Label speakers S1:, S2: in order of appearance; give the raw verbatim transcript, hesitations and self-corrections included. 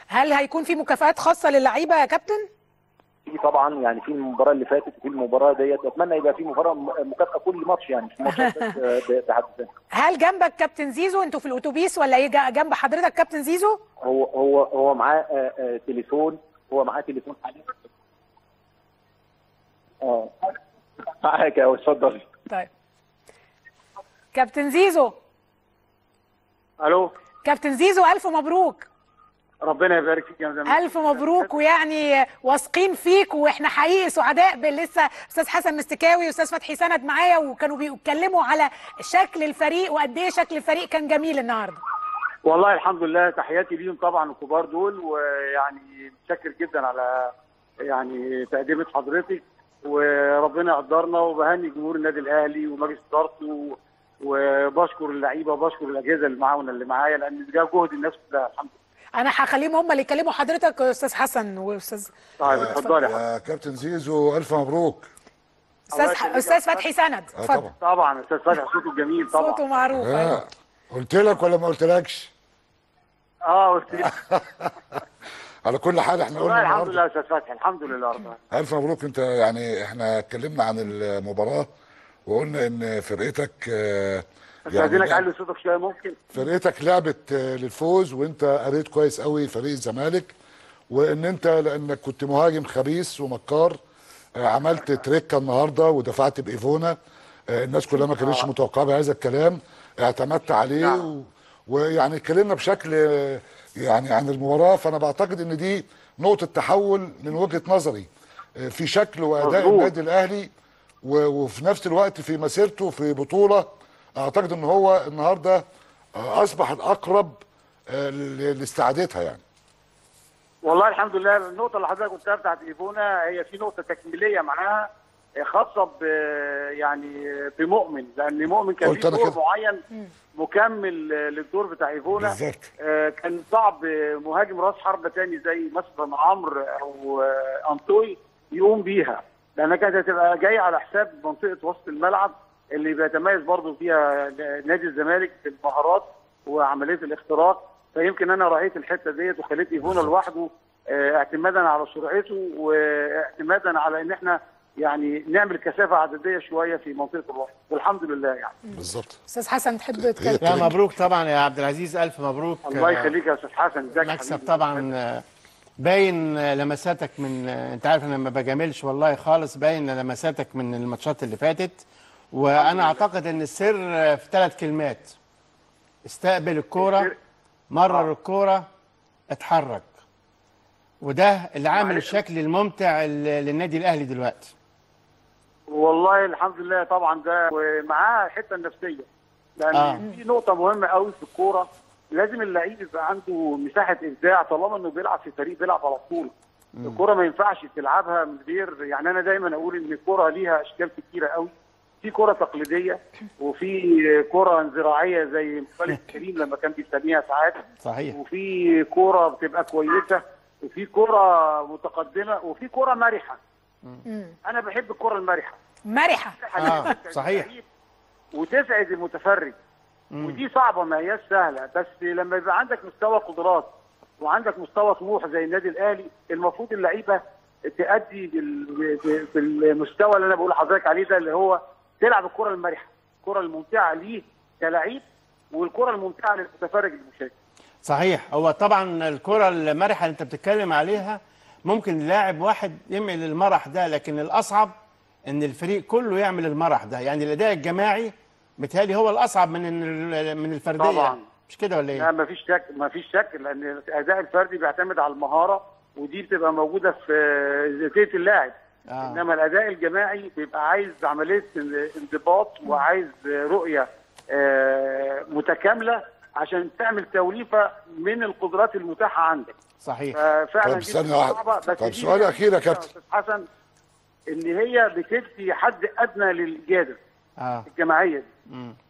S1: هل هيكون في مكافآت خاصه للعيبه يا كابتن؟
S2: في طبعا، يعني في المباراه اللي فاتت وفي المباراه ديت، اتمنى يبقى في مباراه مكافاه كل ماتش، يعني في ماتش بحد ذاته.
S1: هل جنبك كابتن زيزو؟ انتوا في الاتوبيس ولا ايه جنب حضرتك كابتن زيزو؟
S2: هو هو هو معاه تليفون، هو معاه تليفون حاليا. اه معاك يا اتفضل.
S1: طيب كابتن زيزو.
S2: الو
S1: كابتن زيزو، الف مبروك.
S2: ربنا يبارك فيك يا زميلي.
S1: الف مبروك، ويعني واثقين فيك، واحنا حقيقي سعداء. لسه استاذ حسن مستكاوي واستاذ فتحي سند معايا وكانوا بيتكلموا على شكل الفريق وقد ايه شكل الفريق كان جميل النهارده.
S2: والله الحمد لله، تحياتي ليهم طبعا الكبار دول، ويعني متشكر جدا على يعني تقديمة حضرتك، وربنا يقدرنا، وبهني جمهور النادي الاهلي ومجلس ادارته، وبشكر اللعيبه وبشكر الاجهزه اللي معانا اللي معايا، لان ده جهد الناس كلها الحمد لله.
S1: انا هخليهم هم اللي يكلموا حضرتك استاذ حسن واستاذ.
S2: طيب اتفضلي
S3: يا كابتن زيزو، الف مبروك.
S1: استاذ ح... استاذ فتحي سند اتفضل.
S2: طبعا استاذ فتحي صوته جميل طبعا.
S1: صوته معروف.
S3: آه. قلت لك ولا ما قلتلكش؟
S2: اه قلت لك.
S3: على كل حال احنا قلنا
S2: الحمد لله يا استاذ فتحي، الحمد لله رب العالمين.
S3: الف مبروك. انت يعني احنا اتكلمنا عن المباراه وقلنا ان فرقتك آه
S2: استاذنك علي صوتك شويه ممكن؟
S3: فرقتك لعبت للفوز، وانت قريت كويس قوي فريق الزمالك، وان انت لانك كنت مهاجم خبيث ومكار عملت تريكه النهارده ودفعت بايفونا. الناس كلها ما كانتش متوقعه بهذا الكلام، اعتمدت عليه و... ويعني اتكلمنا بشكل يعني عن المباراه. فانا بعتقد ان دي نقطه تحول من وجهه نظري في شكل واداء النادي الاهلي، و... وفي نفس الوقت في مسيرته في بطوله. اعتقد ان هو النهارده اصبح الاقرب لاستعادتها يعني.
S2: والله الحمد لله. النقطه اللي حضرتك قلتها بتاعت ايفونا هي في نقطه تكميليه معاها خاصه ب يعني بمؤمن، لان مؤمن كان في دور معين مكمل للدور بتاع ايفونا
S3: بالظبط.
S2: آه كان صعب مهاجم راس حربه تاني زي مثلا عمرو او آه انطوي يقوم بيها، لانها كانت هتبقى جايه على حساب منطقه وسط الملعب اللي بيتميز برضه فيها نادي الزمالك في المهارات وعمليه الاختراق. فيمكن انا رايت الحته ديت وخليت ايفونا لوحده اه اعتمادا على سرعته واعتمادا على ان احنا يعني نعمل كثافه عدديه شويه في منطقه الوسط، والحمد لله يعني.
S3: بالظبط.
S1: استاذ حسن تحب تتكلم؟
S4: لا مبروك طبعا يا عبد العزيز، الف مبروك.
S2: الله يخليك يا استاذ حسن. ازيك؟
S4: مكسب طبعا باين لمساتك من، انت عارف انا ما بجاملش والله خالص، باين لمساتك من الماتشات اللي فاتت. وانا اعتقد ان السر في ثلاث كلمات: استقبل الكوره، مرر الكوره، اتحرك. وده اللي عامل الشكل الممتع للنادي الاهلي دلوقتي.
S2: والله الحمد لله طبعا ده، ومعاه الحته النفسيه، لان آه. في نقطه مهمه قوي في الكوره، لازم اللعيب يبقى عنده مساحه ابداع طالما انه بيلعب في فريق بيلعب على طول. الكوره ما ينفعش تلعبها من غير، يعني انا دايما اقول ان الكوره ليها اشكال كتيره قوي. في كرة تقليدية وفي كرة انزراعية زي خالد كريم لما كان بيسميها ساعات.
S4: صحيح.
S2: وفي كرة بتبقى كويسة، وفي كرة متقدمة، وفي كرة مرحة. مم. أنا بحب الكرة المرحة.
S1: مرحة.
S4: آه صحيح.
S2: وتسعد المتفرج. مم. ودي صعبة، ما هياش سهلة، بس لما يبقى عندك مستوى قدرات وعندك مستوى طموح زي النادي الأهلي، المفروض اللعيبة تأدي بالمستوى اللي أنا بقول لحضرتك عليه ده، اللي هو تلعب الكرة المرحة، الكرة الممتعة ليه كلاعب، والكرة الممتعة للمتفرج المشاهد.
S4: صحيح. هو طبعا الكرة المرحة اللي انت بتتكلم عليها ممكن لاعب واحد يعمل المرح ده، لكن الأصعب ان الفريق كله يعمل المرح ده. يعني الأداء الجماعي متهيألي هو الأصعب من من الفردية.
S2: طبعا.
S4: مش كده ولا ايه؟
S2: لا مفيش شك، مفيش شك، لأن الأداء الفردي بيعتمد على المهارة، ودي بتبقى موجودة في ذاتية اللاعب. آه. انما الاداء الجماعي بيبقى عايز عمليه انضباط وعايز رؤيه آه متكامله عشان تعمل توليفه من القدرات المتاحه عندك.
S4: صحيح.
S2: ففعلا
S3: طب ثانيه واحده، طب سؤال اخير يا كابتن
S2: استاذ حسن، ان هي بتدي حد ادنى للاجاده
S4: آه.
S2: الجماعيه دي.